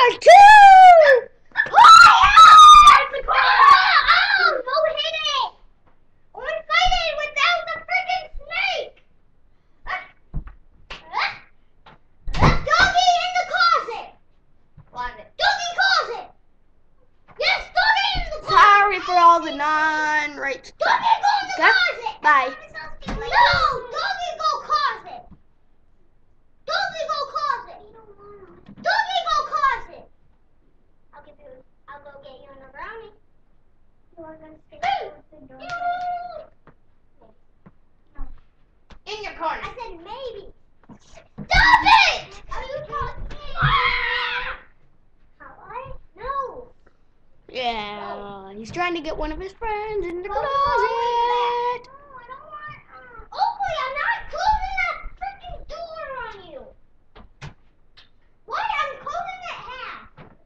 are two! Oh, no hit it! We're fighting without the freaking snake! Doggy in the closet! Doggy closet! Yes, doggy in the closet! Sorry for all the non-right stuff. Doggy go in the closet! Bye. No! Doggy go closet! Doggy go closet! Doggy go closet! I'll go get you another brownie. You are gonna stay close the door. In your corner. I said maybe. Stop it! Are you talking? No. Yeah, he's trying to get one of his friends in the No, closet. I don't want. Oakley, I'm not closing that freaking door on you. What? I'm closing it half.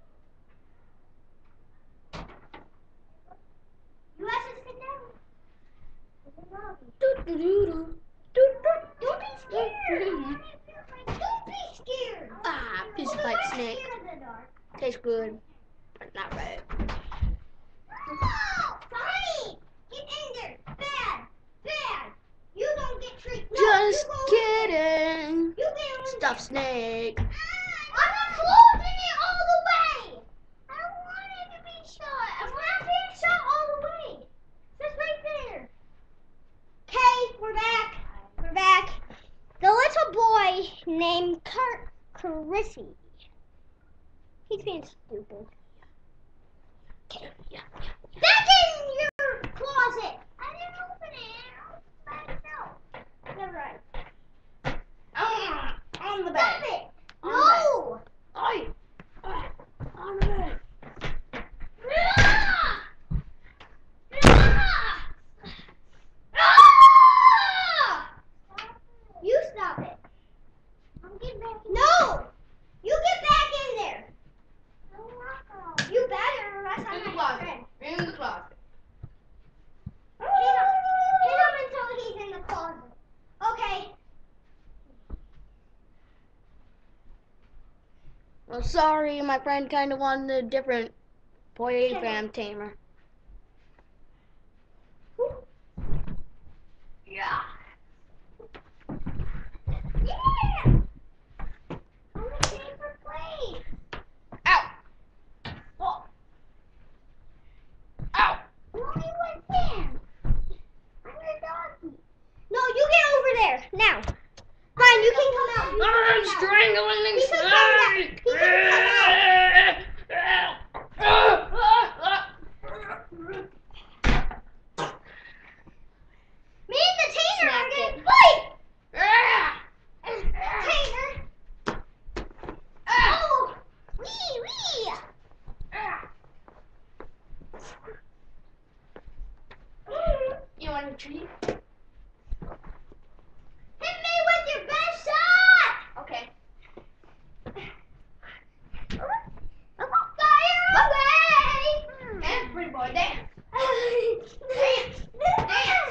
You have to sit down. Don't be scared. Don't be scared. Ah, piece of Oakley, pipe why am I snake. scared of the dark? Tastes good, but not right. Sonny! Get in there! Bad! Bad! You don't get treated. No, Just you go kidding. You get on Stuffed snake. I'm not closing it all the way! I don't want it to be shut. I'm not being shut all the way. Just right there. Okay, we're back. We're back. The little boy named Chrissy. He's being stupid. Okay. Yeah. Back in your closet. I didn't open it. By itself. Never mind. On the Stop bed. it. On No. Oi. On the bed. You stop it. I'm getting back in. No! You get back in there. You better, or else I'm In the not your closet. friend. In the closet. Hit him until he's in the closet. Okay. Well, sorry, my friend kind of wanted a different boy fam tamer. Yeah. Yeah! I'm a safer place. Ow. Oh. Ow. Mommy went in. I'm your doggy. No, you get over there. Now. Fine, you can come out. You can I'm come out. strangling He this can come out. He can Me and the tainer are gonna fight. Tainer. Oh, wee. You want a treat? Hit me with your best shot. Okay. Fire away. Dance, pretty boy, dance. Dance. Dance.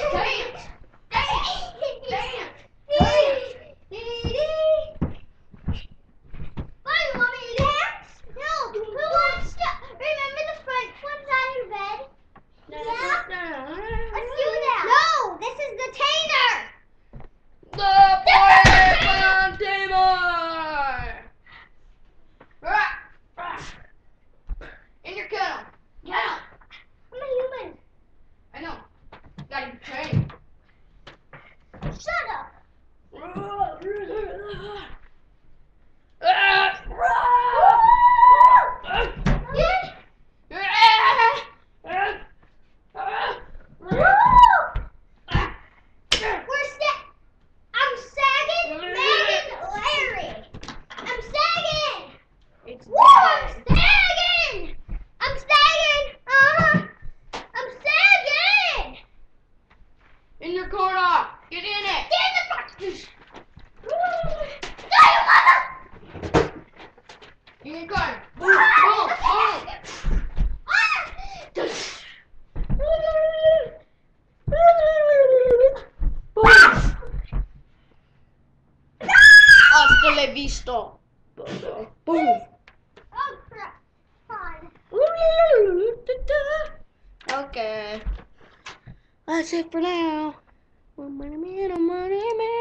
Why, you want me to dance? No. Who wants to? Remember the front one's on your bed? Yeah. Let's do that. No, this is the tainer. The boy fam tamer. In your kennel. Kennel. I'm a human. I know. Gotta be trained. Shut up. I'm sagging, Megan, Larry. I'm sagging. It's Whoa, I'm sagging. I'm sagging. I'm sagging. in your corner. Get in it. Get in the box. Die, you mother. In your corner. Boom, Ah! boom, Hasta la vista. Boom. Oh, That's it for now. Money man, money man.